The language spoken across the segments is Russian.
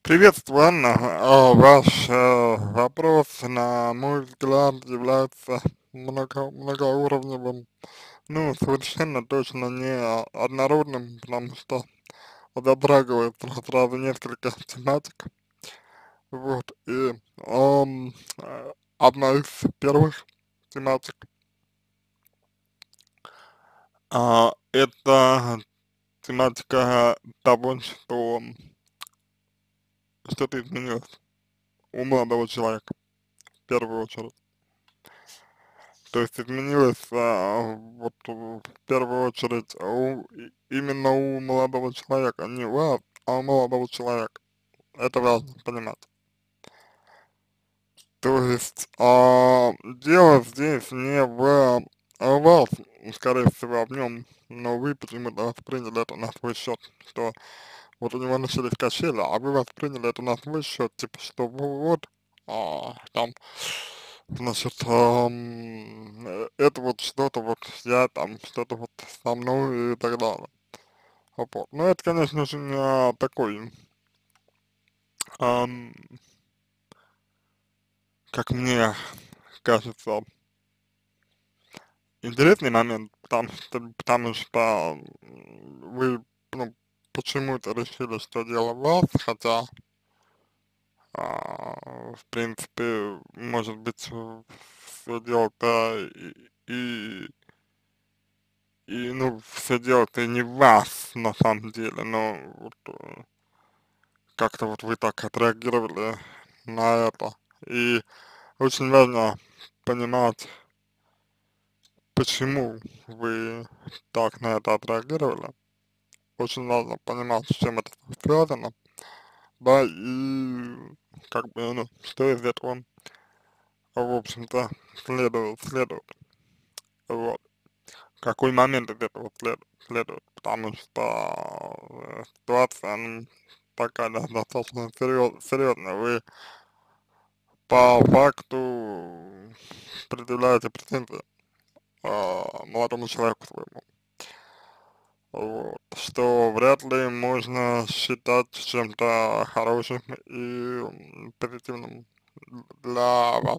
Приветствую, Анна. Ваш вопрос, на мой взгляд, является многоуровневым, ну, совершенно точно не однородным, потому что затрагивает сразу несколько тематик. Вот, и одна из первых тематик, это тематика того, что что-то изменилось у молодого человека, в первую очередь. То есть изменилось, вот в первую очередь именно у молодого человека, не у вас, а у молодого человека. Это важно понимать. То есть, дело здесь не в вас, скорее всего, в нем, но вы почему-то восприняли это на свой счет, что вот у него начались качели, а вы восприняли это на свой счет, типа, что вот, там, значит, это вот что-то вот я там, что-то вот со мной и так далее. Вот. Ну, это, конечно, очень такой, ам, как мне кажется, интересный момент, потому что вы, ну, почему-то решили, что дело в вас, хотя, в принципе, может быть, все дело-то ну, все дело-то и не в вас, на самом деле, но вот, как-то вот вы так отреагировали на это. И очень важно понимать, почему вы так на это отреагировали. Очень важно понимать, с чем это связано, да, и как бы, ну, что из этого, в общем-то, следует, вот. Какой момент из этого следует, потому что ситуация, ну, такая достаточно серьезная. Вы по факту предъявляете претензии молодому человеку своему, вот, что вряд ли можно считать чем-то хорошим и позитивным для вас.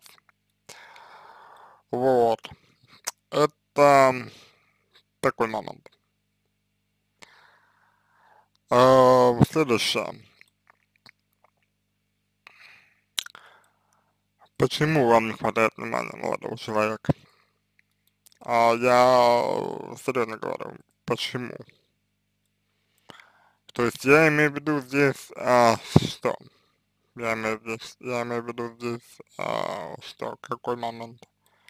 Вот, это такой момент. Следующее. Почему вам не хватает внимания молодого человека? Я серьезно говорю, почему? То есть я имею в виду здесь, что? Я имею в виду здесь, что, какой момент?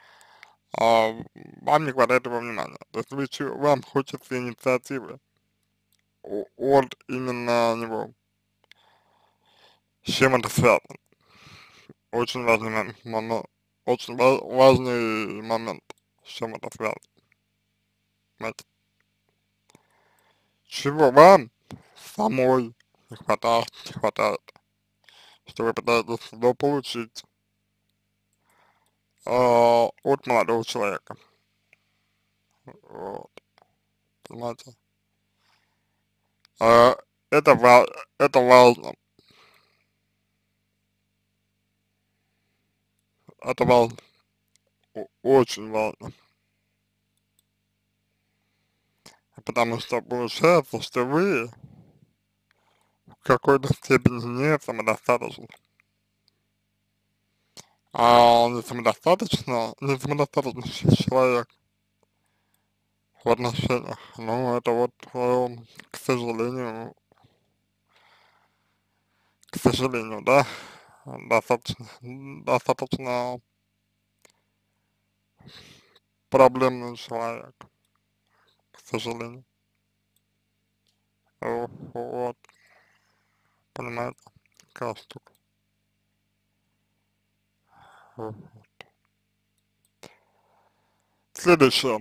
Вам не хватает его внимания. То есть вам хочется инициативы от именно него. С чем это связано? Очень важный момент, очень важный момент, с чем это связано. Понимаете? Чего вам самой не хватает, что вы пытаетесь дополучить от молодого человека. Вот, понимаете? А, это, это важно, это важно, очень важно, потому что получается, что вы в какой-то степени не самодостаточны, не самодостаточный человек в отношениях. Ну, это вот, к сожалению, да, достаточно проблемный человек, к сожалению. Вот, понимаете, какая штука. Вот. Следующее.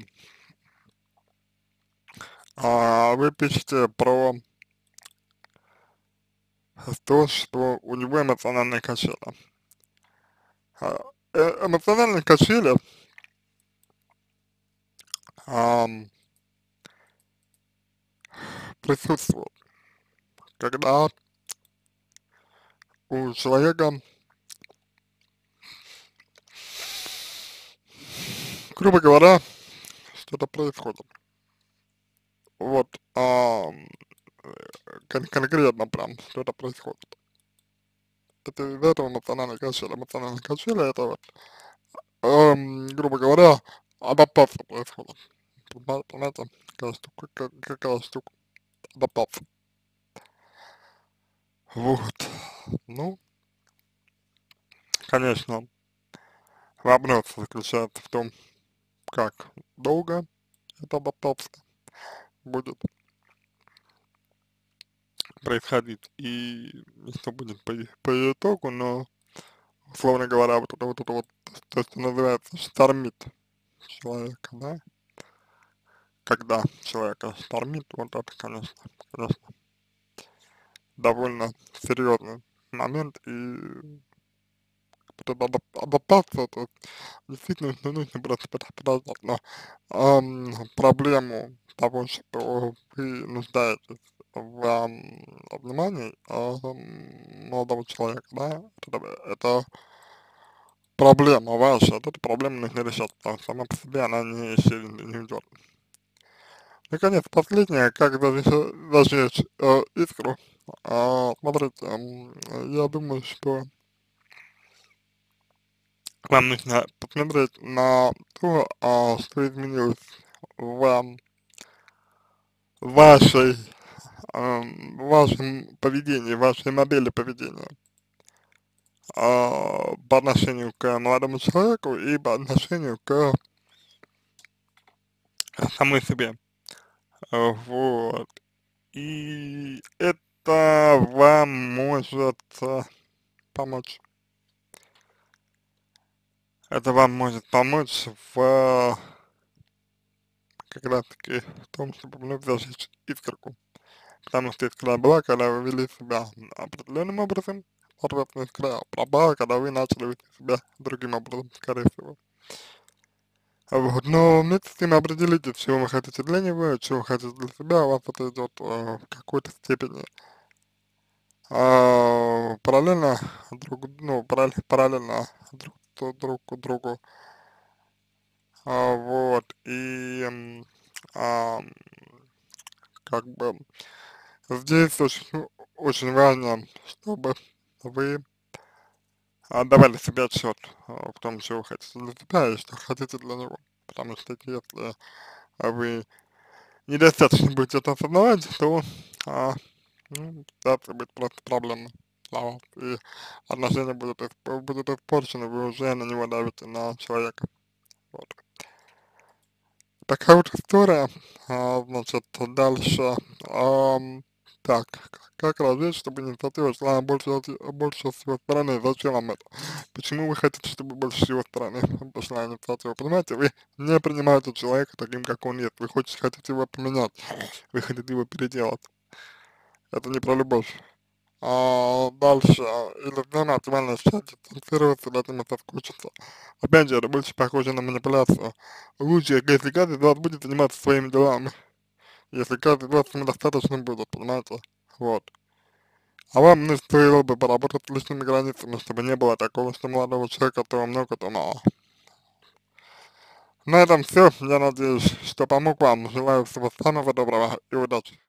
Вы пишете про то, что у него эмоциональные качели. А, Эмоциональные качели ам, присутствуют, когда у человека, грубо говоря, что-то происходит. Вот, конкретно прям что-то происходит. Это из-за этого эмоциональные качели, это вот, грубо говоря, адаптация происходит. Понимаете, какая штука, адаптация. Вот, ну, конечно, вопрос заключается в том, как долго эта адаптация будет происходить и что будет по ее итогу, но, условно говоря, вот то, что называется, штормит человека, да, когда человека штормит, вот это, конечно, довольно серьезный момент, и вот эта адаптация, то есть действительно нужно просто подождать, но проблему того, что вы нуждаетесь в внимании молодого человека, да, это проблема ваша, вот эту проблему нужно решать, потому что сама по себе она не уйдет. Наконец, последнее, как зажечь искру. Смотрите, я думаю, что вам нужно посмотреть на то, что изменилось в вашей, вашем поведении, вашей модели поведения по отношению к молодому человеку и по отношению к самой себе. Вот. И это вам может помочь. Это вам может помочь в как раз таки в том, чтобы вновь зажечь искорку. Потому что искра была, когда вы вели себя определенным образом, соответственно, искра пропала, когда вы начали вести себя другим образом, скорее всего. Вот, но вместе с тем определитесь, чего вы хотите для него, чего вы хотите для себя, у вас это идет в какой-то степени параллельно параллельно друг к другу, вот, и ам, как бы здесь очень важно, чтобы вы давали себе отчет в том, чего вы хотите для себя и что хотите для него, потому что если вы недостаточно будете это осознавать, то ну, это будет просто проблема для вас, и отношения будут испорчены, вы уже на него давите, на человека, вот. Такая вот история, значит, дальше, так, как развить, чтобы инициатива шла больше с его стороны, зачем вам это? Почему вы хотите, чтобы больше с его стороны пошла инициатива? Понимаете, вы не принимаете человека таким, как он есть, вы хотите его поменять, вы хотите его переделать, это не про любовь. Дальше, или время оптимально начать дистанцироваться, дать ему соскучиться. Опять же, это больше похоже на манипуляцию. Лучше, если каждый из вас будет заниматься своими делами, если каждый из вас самодостаточным будет, понимаете? Вот. А вам не стоило бы поработать с личными границами, чтобы не было такого, что молодого человека то много, то мало. На этом все. Я надеюсь, что помог вам. Желаю всего самого доброго и удачи.